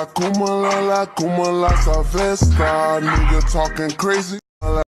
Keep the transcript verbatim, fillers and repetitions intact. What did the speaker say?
acumula, la acumula essa festa. Nigga talking crazy.